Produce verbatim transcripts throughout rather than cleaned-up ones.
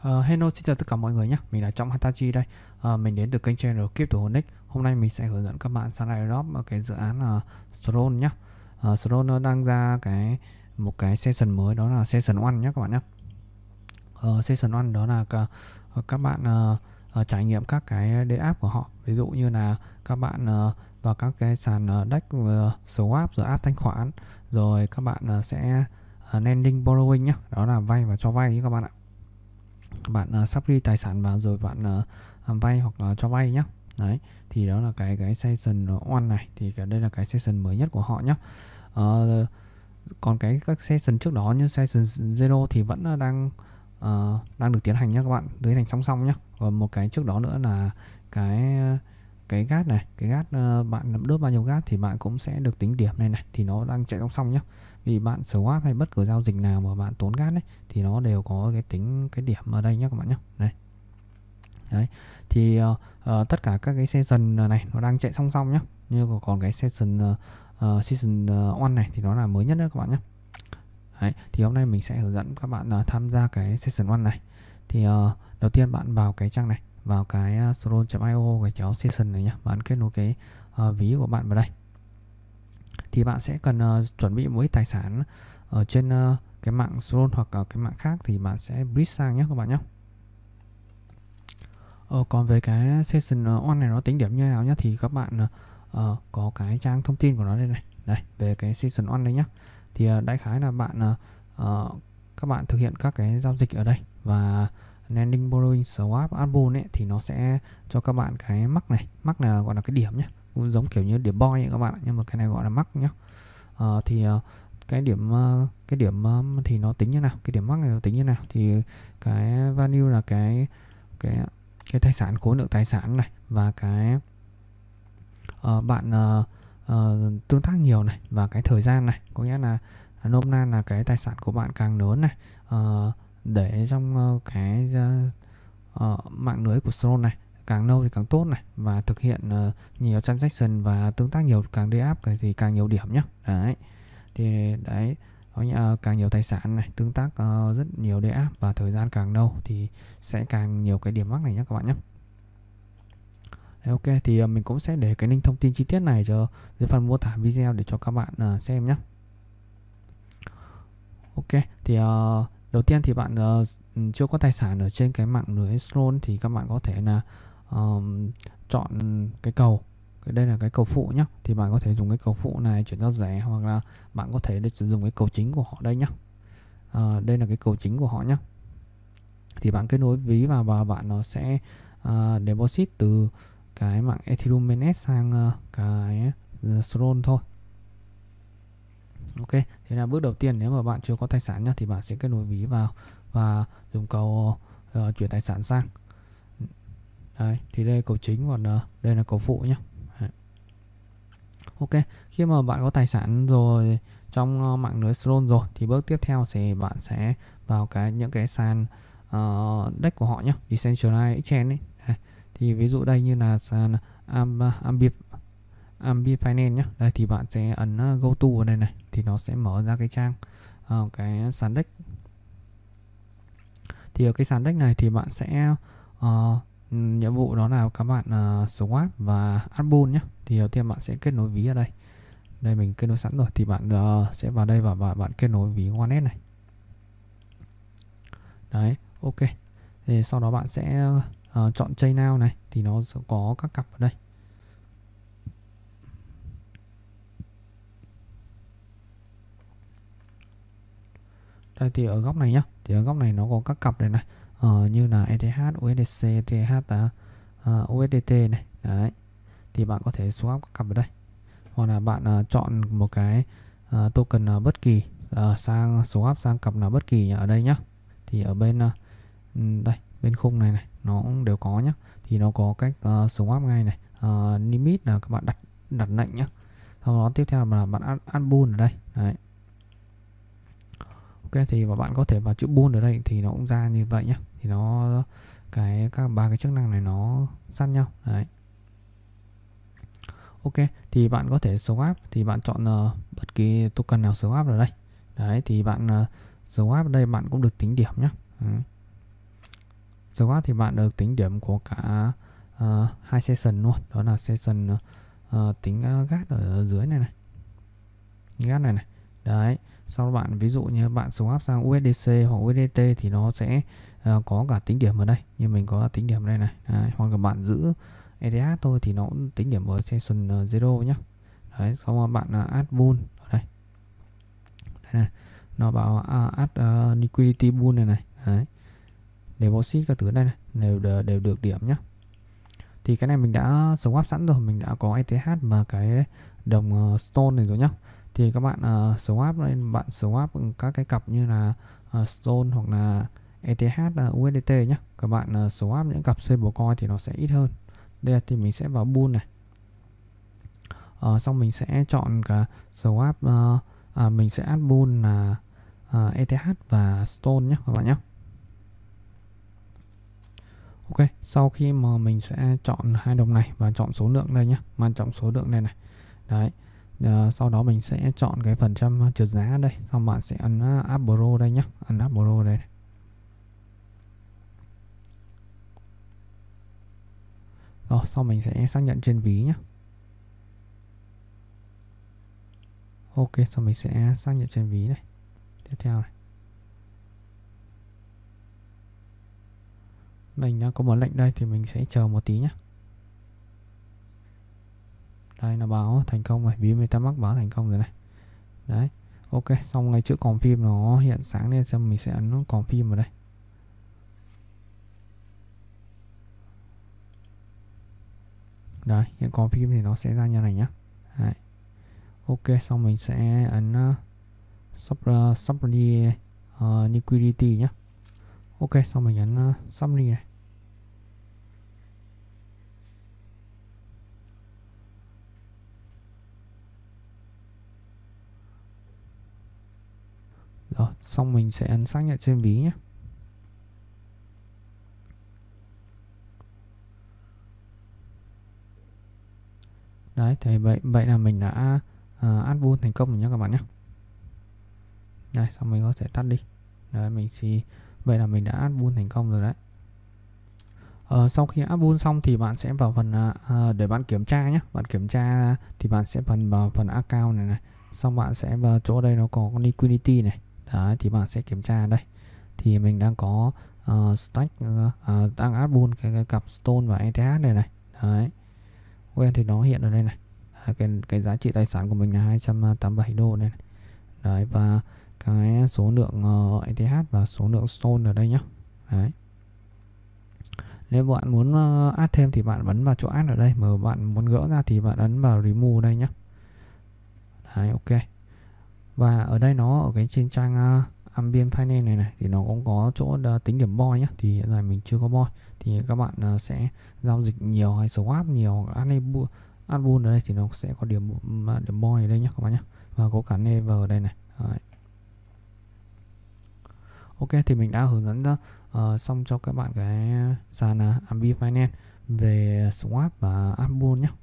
Uh, hello, xin chào tất cả mọi người nhé. Mình là Trọng Hitachi đây. Uh, mình đến từ kênh channel Cryptonic. Hôm nay mình sẽ hướng dẫn các bạn sang airdrop ở cái dự án uh, Stron nhé. Uh, Stron nó đang ra cái một cái session mới, đó là session one nhé các bạn nhé. Uh, session one đó là cả, uh, các bạn uh, uh, trải nghiệm các cái đê app của họ. Ví dụ như là các bạn uh, vào các cái sàn uh, deck uh, swap rồi áp thanh khoản, rồi các bạn uh, sẽ uh, lending borrowing nhé, đó là vay và cho vay các bạn ạ. Bạn uh, sắp ghi tài sản vào rồi bạn uh, vay hoặc uh, cho vay nhé. Đấy, thì đó là cái cái session one này, thì cái đây là cái session mới nhất của họ nhé. Uh, còn cái các session trước đó như session zero thì vẫn đang uh, đang được tiến hành nhé các bạn, tiến hành song song nhé. Còn một cái trước đó nữa là cái cái gas này, cái gas uh, bạn đốt bao nhiêu gas thì bạn cũng sẽ được tính điểm này này, thì nó đang chạy song song nhé. Vì bạn swap hay bất cứ giao dịch nào mà bạn tốn gas đấy thì nó đều có cái tính cái điểm ở đây nhé các bạn nhé. Đây. Đấy. Thì uh, uh, tất cả các cái session này nó đang chạy song song nhé. Như còn cái session uh, uh, season one này thì nó là mới nhất đấy các bạn nhé. Đấy. Thì hôm nay mình sẽ hướng dẫn các bạn uh, tham gia cái session one này. Thì uh, đầu tiên bạn vào cái trang này, vào cái uh, stron chấm i o cái chéo session này nhé. Bạn kết nối cái uh, ví của bạn vào đây. Thì bạn sẽ cần uh, chuẩn bị mỗi tài sản ở trên uh, cái mạng Stron hoặc uh, cái mạng khác thì bạn sẽ bridge sang nhé các bạn nhé. Ờ, còn về cái session one này nó tính điểm như thế nào nhé, thì các bạn uh, có cái trang thông tin của nó đây này, đây về cái session one đây nhé. Thì uh, đại khái là bạn uh, uh, các bạn thực hiện các cái giao dịch ở đây và lending borrowing swap adbon ấy thì nó sẽ cho các bạn cái mắc này, mắc là gọi là cái điểm nhé, cũng giống kiểu như điểm boy ấy các bạn ạ, nhưng mà cái này gọi là mắc nhé. Uh, thì uh, cái điểm uh, cái điểm uh, thì nó tính như nào, cái điểm mắc này nó tính như nào, thì cái value là cái cái cái tài sản, khối lượng tài sản này, và cái uh, bạn uh, uh, tương tác nhiều này, và cái thời gian này, có nghĩa là nôm na là cái tài sản của bạn càng lớn này, uh, để trong uh, cái uh, uh, mạng lưới của Stron này càng lâu thì càng tốt này, và thực hiện uh, nhiều transaction và tương tác nhiều, càng đi áp thì càng nhiều điểm nhé. Đấy, thì đấy, uh, càng nhiều tài sản này, tương tác uh, rất nhiều đi áp và thời gian càng lâu thì sẽ càng nhiều cái điểm mắc này nhé các bạn nhé. Đấy, ok, thì uh, mình cũng sẽ để cái link thông tin chi tiết này cho dưới phần mô tả video để cho các bạn uh, xem nhé. Ok, thì uh, đầu tiên thì bạn uh, chưa có tài sản ở trên cái mạng lưới Stron thì các bạn có thể là um, chọn cái cầu, đây là cái cầu phụ nhé, thì bạn có thể dùng cái cầu phụ này chuyển giao rẻ, hoặc là bạn có thể sử dụng cái cầu chính của họ đây nhé. Uh, đây là cái cầu chính của họ nhé. Thì bạn kết nối ví vào và bạn nó sẽ uh, deposit từ cái mạng Ethereum mainnet sang uh, cái uh, Stron thôi. Ok, thế là bước đầu tiên nếu mà bạn chưa có tài sản nhá, thì bạn sẽ kết nối ví vào và dùng cầu uh, chuyển tài sản sang. Đấy, thì đây là cầu chính, còn uh, đây là cầu phụ nhé. Đấy. Ok, khi mà bạn có tài sản rồi trong uh, mạng lưới Stron rồi thì bước tiếp theo thì bạn sẽ vào cái những cái sàn uh, deck của họ nhé, Decentralized Exchange ấy. Đấy. Thì ví dụ đây như là sàn Amb Ambi Ambi Finance nhé. Đây thì bạn sẽ ấn uh, go to ở đây này, thì nó sẽ mở ra cái trang uh, cái sàn deck. Thì ở cái sàn deck này thì bạn sẽ uh, nhiệm vụ đó là các bạn uh, swap và adbon nhé. Thì đầu tiên bạn sẽ kết nối ví ở đây. Đây mình kết nối sẵn rồi, thì bạn uh, sẽ vào đây và, và bạn kết nối ví wallet này. Đấy, ok. Thì sau đó bạn sẽ uh, chọn chain now này, thì nó sẽ có các cặp ở đây. Đây thì ở góc này nhá, thì ở góc này nó có các cặp này này, uh, như là e tê hát, u ét đê xê, e tê hát, uh, u ét đê tê này. Đấy, thì bạn có thể swap các cặp ở đây, hoặc là bạn uh, chọn một cái uh, token uh, bất kỳ uh, sang swap sang cặp nào bất kỳ ở đây nhá. Thì ở bên uh, đây bên khung này này nó cũng đều có nhá, thì nó có cách uh, swap ngay này, uh, limit là các bạn đặt đặt lệnh nhá. Sau đó tiếp theo là bạn add, add bull ở đây. Đấy. Ok, thì và bạn có thể vào chữ bull ở đây thì nó cũng ra như vậy nhé, thì nó cái các ba cái chức năng này nó sát nhau. Đấy. Ok, thì bạn có thể swap, thì bạn chọn uh, bất kỳ token nào swap ở đây. Đấy, thì bạn uh, swap ở đây bạn cũng được tính điểm nhé. Đấy. Swap thì bạn được tính điểm của cả uh, hai session luôn, đó là session uh, tính uh, gas ở dưới này này, gas này này. Đấy, sau đó bạn ví dụ như bạn swap sang u ét đê xê hoặc u ét đê tê thì nó sẽ uh, có cả tính điểm ở đây, như mình có tính điểm ở đây này. Đấy, hoặc là bạn giữ e tê hát thôi thì nó cũng tính điểm ở session uh, zero nhá. Đấy, sau đó bạn uh, add pool ở đây. Đây này, nó bảo uh, add uh, liquidity pool này này. Đấy, deposit các thứ đây này đều đều, đều được điểm nhá. Thì cái này mình đã swap sẵn rồi, mình đã có e tê hát và cái đồng uh, stone này rồi nhá. Thì các bạn uh, swap lên, bạn swap các cái cặp như là uh, stone hoặc là e tê hát uh, u ét đê tê nhé. Các bạn uh, swap những cặp stablecoin thì nó sẽ ít hơn. Đây thì mình sẽ vào pool này. Uh, xong mình sẽ chọn cả swap, uh, uh, mình sẽ add pool là uh, e tê hát và stone nhé các bạn nhé. Ok, sau khi mà mình sẽ chọn hai đồng này và chọn số lượng đây nhé, mà chọn số lượng đây này. Đấy. Uh, sau đó mình sẽ chọn cái phần trăm trượt giá đây, xong bạn sẽ ấn uh, App Pro đây nhé, ấn App Pro đây này. Rồi, sau mình sẽ xác nhận trên ví nhé. Ok, sau mình sẽ xác nhận trên ví này. Tiếp theo này, mình đã có một lệnh đây thì mình sẽ chờ một tí nhé. Đây nó báo thành công rồi, ví MetaMask báo thành công rồi này. Đấy, ok, xong ngay chữ confirm nó hiện sáng lên, xong mình sẽ ấn confirm vào đây. Đấy, hiện confirm thì nó sẽ ra như này nhá. Đấy. Ok, xong mình sẽ ấn uh, summary uh, liquidity nhá. Ok, xong mình ấn uh, summary này. Rồi, xong mình sẽ ấn xác nhận trên ví nhé. Đấy, thì vậy vậy là mình đã uh, add pool thành công rồi nhé các bạn nhé. Đây, xong mình có thể tắt đi. Đấy, mình chỉ vậy là mình đã add pool thành công rồi đấy. Uh, sau khi add pool xong thì bạn sẽ vào phần uh, để bạn kiểm tra nhé. Bạn kiểm tra thì bạn sẽ phần vào phần account này này. Xong bạn sẽ vào chỗ đây nó có liquidity này. Đấy, thì bạn sẽ kiểm tra đây. Thì mình đang có uh, stack uh, uh, đang add pool cái, cái cặp stone và e tê hát này này. Đấy. Ok, thì nó hiện ở đây này. Đấy, cái cái giá trị tài sản của mình là hai trăm tám mươi bảy đô này. Đấy, và cái số lượng uh, e tê hát và số lượng stone ở đây nhá. Đấy. Nếu bạn muốn uh, add thêm thì bạn ấn vào chỗ add ở đây, mà bạn muốn gỡ ra thì bạn ấn vào remove đây nhé. Đấy, ok. Và ở đây nó ở cái trên trang uh, Ambient Finance này này thì nó cũng có chỗ uh, tính điểm boy nhé. Thì hiện tại mình chưa có boy, thì các bạn uh, sẽ giao dịch nhiều hay swap nhiều, add pool ở đây thì nó sẽ có điểm uh, điểm boy ở đây nhé các bạn nhé. Và có cả never ở đây này. Đấy. Ok, thì mình đã hướng dẫn uh, xong cho các bạn cái sàn uh, Ambient Finance về swap và add pool nhé.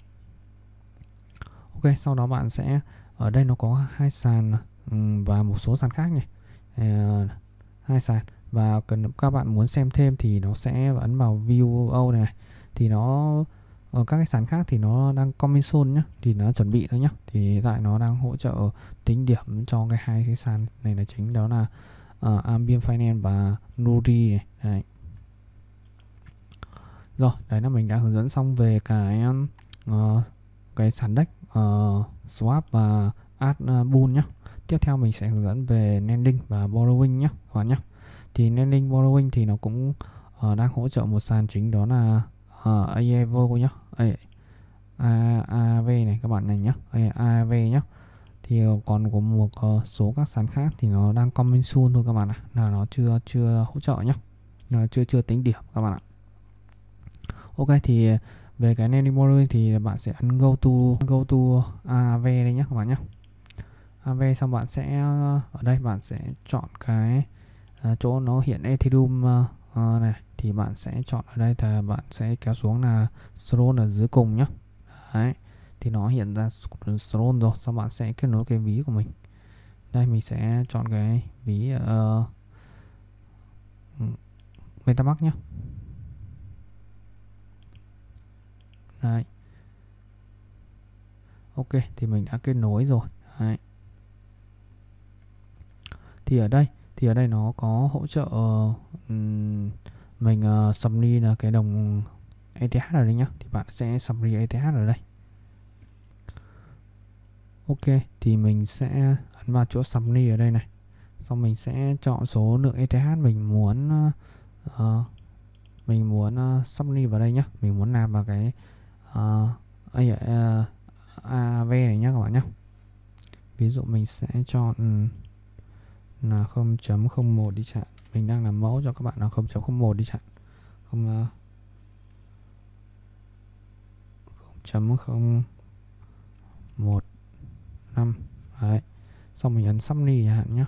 Ok, sau đó bạn sẽ ở đây nó có hai sàn um, và một số sàn khác này, uh, hai sàn, và cần các bạn muốn xem thêm thì nó sẽ ấn vào view này, thì nó ở các cái sàn khác thì nó đang coming soon nhá, thì nó chuẩn bị thôi nhá. Thì tại nó đang hỗ trợ tính điểm cho cái hai cái sàn này là chính, đó là uh, Ambient Finance và Nuri này. Đấy. Rồi, đấy là mình đã hướng dẫn xong về cái uh, cái sàn deck, uh, swap và add uh, pool nhá. Tiếp theo mình sẽ hướng dẫn về lending và borrowing nhá các bạn nhá. Thì lending borrowing thì nó cũng uh, đang hỗ trợ một sàn chính, đó là uh, a e vê o nhá. a a vê này các bạn này nhá, a a vê nhá. Thì còn có một uh, số các sàn khác thì nó đang coming soon thôi các bạn ạ, là nó chưa chưa hỗ trợ nhá, là chưa chưa tính điểm các bạn ạ. Ok, thì về cái lending borrowing thì bạn sẽ ấn go to go to a a vê đây nhé các bạn nhé. a a vê xong bạn sẽ ở đây bạn sẽ chọn cái uh, chỗ nó hiện Ethereum uh, uh, này, thì bạn sẽ chọn ở đây, thì bạn sẽ kéo xuống là Throne ở dưới cùng nhé. Đấy, thì nó hiện ra Throne rồi, xong bạn sẽ kết nối cái ví của mình. Đây mình sẽ chọn cái ví uh, MetaMask nhé. Đấy. Ok, thì mình đã kết nối rồi. Đấy. Thì ở đây thì ở đây nó có hỗ trợ um, mình uh, summary là cái đồng e tê hát ở đây nhá. Thì bạn sẽ summary e tê hát ở đây. Ok, thì mình sẽ ấn vào chỗ summary ở đây này. Xong mình sẽ chọn số lượng e tê hát mình muốn uh, mình muốn uh, summary vào đây nhá. Mình muốn nạp vào cái uh, uh, a vê này nhá các bạn nhé. Ví dụ mình sẽ chọn là không chấm không một đi chẳng. Mình đang làm mẫu cho các bạn là không chấm không một đi chẳng. không chấm không một năm. Đấy. Xong mình ấn summary chẳng hạn nhé.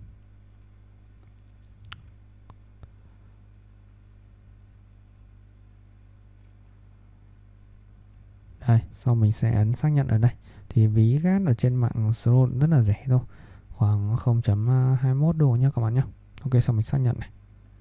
Đây, xong mình sẽ ấn xác nhận ở đây. Thì ví gas ở trên mạng Tron rất là rẻ thôi, khoảng không chấm hai mươi mốt đô nhé các bạn nhé. Ok, xong mình xác nhận này.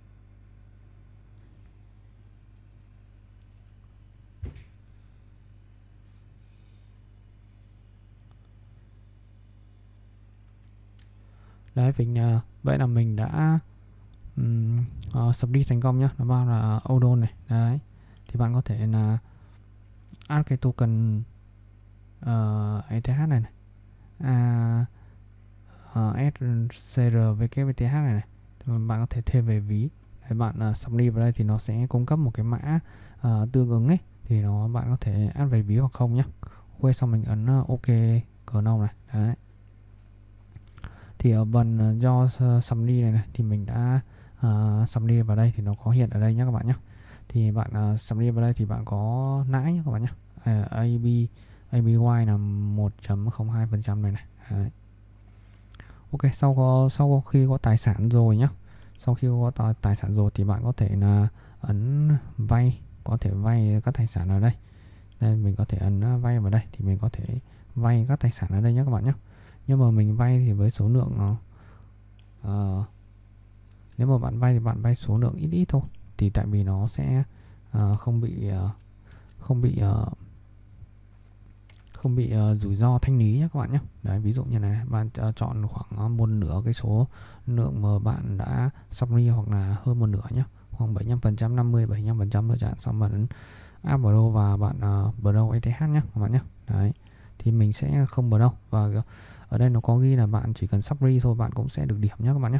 Đấy, mình uh, vậy là mình đã um, uh, sub đi thành công nhá. Nó bao là Odon này. Đấy. Thì bạn có thể là add cái token uh, e tê hát này này. À, uh, S C R W T H này này. Thì bạn có thể thêm về ví. Đấy, bạn uh, sub đi vào đây thì nó sẽ cung cấp một cái mã uh, tương ứng ấy. Thì nó bạn có thể add về ví hoặc không nhá. Ok, xong mình ấn uh, OK cờ nâu này. Đấy. Thì ở phần do summary này, này thì mình đã uh, summary vào đây thì nó có hiện ở đây nhé các bạn nhé. Thì bạn uh, summary vào đây thì bạn có lãi nhé các bạn nhé. uh, a bê a bê i là một phẩy không hai phần trăm này này. Đấy. Ok, sau có sau khi có tài sản rồi nhé. Sau khi có tài sản rồi thì bạn có thể là ấn vay, có thể vay các tài sản ở đây. Đây mình có thể ấn vay vào đây thì mình có thể vay các tài sản ở đây nhé các bạn nhé. Nhưng mà mình vay thì với số lượng uh, nếu mà bạn vay thì bạn vay số lượng ít ít thôi, thì tại vì nó sẽ uh, không bị uh, không bị uh, không bị uh, rủi ro thanh lý nhé các bạn nhé. Đấy, ví dụ như này bạn uh, chọn khoảng một nửa cái số lượng mà bạn đã summary hoặc là hơn một nửa nhé, khoảng bảy mươi lăm phần trăm, năm mươi, bảy mươi lăm phần trăm thôi chẳng. Xong bạn add Pro và bạn uh, Pro e tê hát nhé các bạn nhé. Đấy, thì mình sẽ không Pro và ở đây nó có ghi là bạn chỉ cần summary thôi bạn cũng sẽ được điểm nhé các bạn nhé.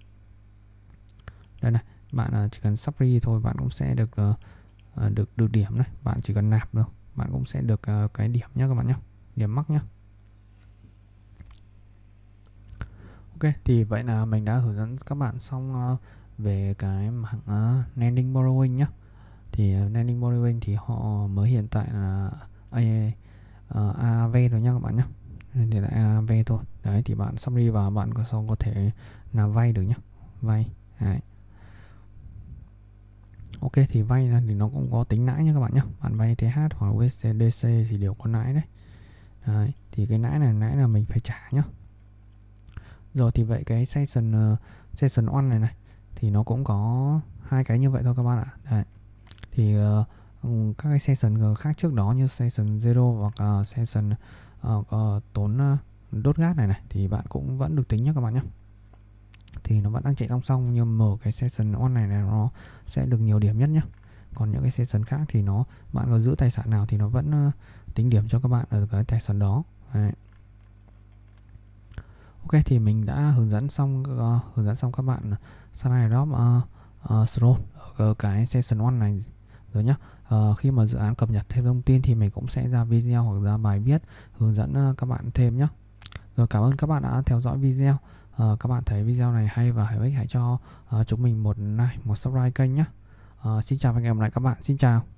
Đây này, bạn chỉ cần summary thôi bạn cũng sẽ được uh, được được điểm này. Bạn chỉ cần nạp thôi bạn cũng sẽ được uh, cái điểm nhé các bạn nhé, điểm mắc nhé. Ok, thì vậy là mình đã hướng dẫn các bạn xong uh, về cái mảng uh, lending borrowing nhé. Thì uh, lending borrowing thì họ mới hiện tại là a a vê rồi nhé các bạn nhé. Thì là a vê thôi. Đấy, thì bạn summary và bạn có xong có thể là vay được nhé, vay. Đấy. Ok, thì vay thì nó cũng có tính lãi nha các bạn nhé. Bạn vay tê hát hoặc là u ét đê xê thì đều có lãi đấy. Đấy, thì cái lãi này lãi là mình phải trả nhá. Rồi thì vậy cái session uh, session one này này thì nó cũng có hai cái như vậy thôi các bạn ạ. Đấy. Thì uh, các cái session khác trước đó như session zero hoặc uh, session uh, uh, tốn uh, đốt gas này này thì bạn cũng vẫn được tính nhé các bạn nhé. Thì nó vẫn đang chạy song song, nhưng mở cái session one này này nó sẽ được nhiều điểm nhất nhé. Còn những cái session khác thì nó bạn có giữ tài sản nào thì nó vẫn uh, tính điểm cho các bạn ở cái tài sản đó. Đấy. Ok, thì mình đã hướng dẫn xong uh, hướng dẫn xong các bạn Sunrise Drop uh, uh, Tron ở cái session one này rồi nhé. Uh, khi mà dự án cập nhật thêm thông tin thì mình cũng sẽ ra video hoặc ra bài viết hướng dẫn uh, các bạn thêm nhé. Rồi, cảm ơn các bạn đã theo dõi video. Uh, các bạn thấy video này hay và hữu ích hãy cho uh, chúng mình một like, một subscribe kênh nhé. Uh, xin chào và hẹn gặp lại các bạn. Xin chào.